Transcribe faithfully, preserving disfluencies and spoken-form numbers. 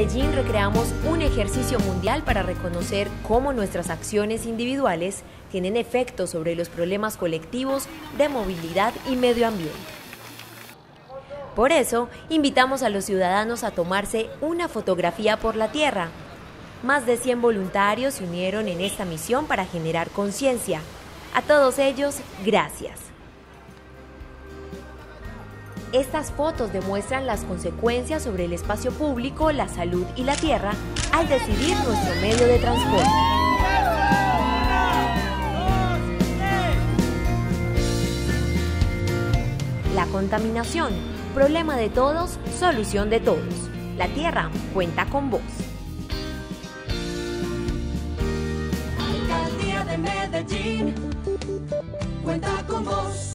Medellín recreamos un ejercicio mundial para reconocer cómo nuestras acciones individuales tienen efectos sobre los problemas colectivos de movilidad y medio ambiente. Por eso, invitamos a los ciudadanos a tomarse una fotografía por la tierra. Más de cien voluntarios se unieron en esta misión para generar conciencia. A todos ellos, gracias. Estas fotos demuestran las consecuencias sobre el espacio público, la salud y la tierra al decidir nuestro medio de transporte. La contaminación, problema de todos, solución de todos. La tierra cuenta con vos. Alcaldía de Medellín cuenta con vos.